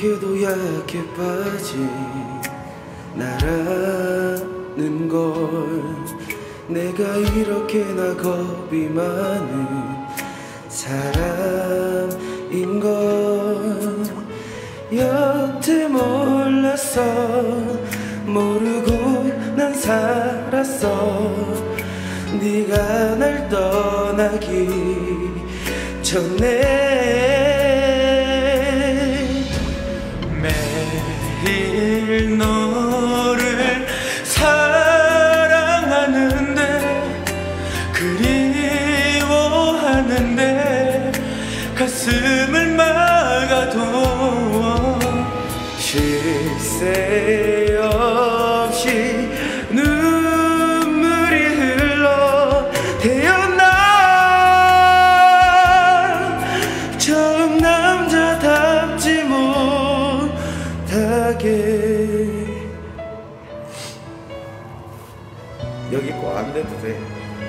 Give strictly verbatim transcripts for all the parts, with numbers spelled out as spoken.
이렇게도 약해 빠진 나라는 걸, 내가 이렇게나 겁이 많은 사람인 걸 여태 몰랐어. 모르고 난 살았어. 네가 날 떠나기 전에. 매일 너를 사랑하는데 그리워하는데 가슴을 막아도 쉴 새 없이 눈물이 흘러. 태어나 처음 남자답지 못하게. 여기 거 안 돼도 돼.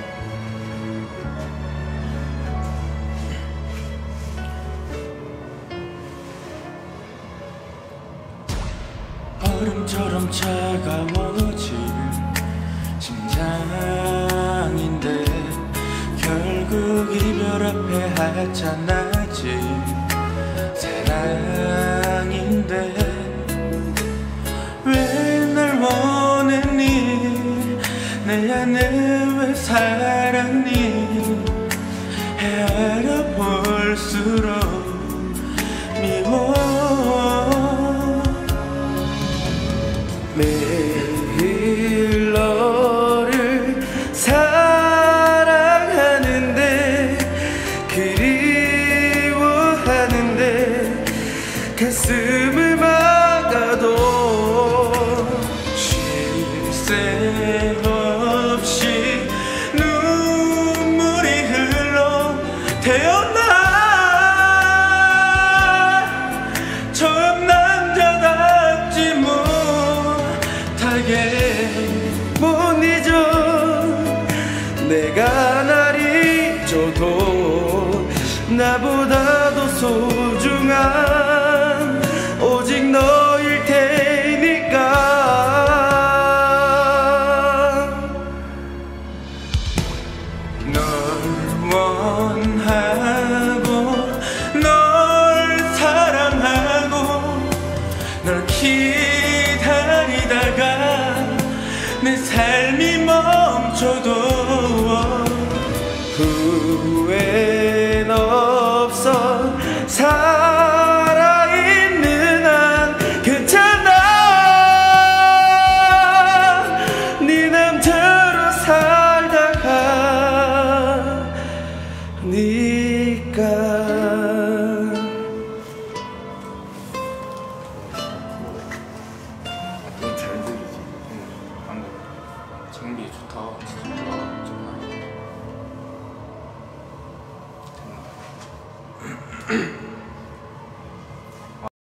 얼음처럼 차가워진 심장인데 결국 이별 앞에 하찮아진 사랑인데 왜 날 원했니? 내 안에 왜 살았니? 헤아려 볼수록 미워. 매일 너를 사랑하는데 그리워하는데 가슴을 막아도 쉴 새 없이 눈물이 흘러. 태어나 처음 남자답지 못하게. 못 잊어. 내가 날 잊어도 나보다도 소중한 오직 너일 테니까. 널 원하고 널 사랑하고 널 기다리다가 내 삶이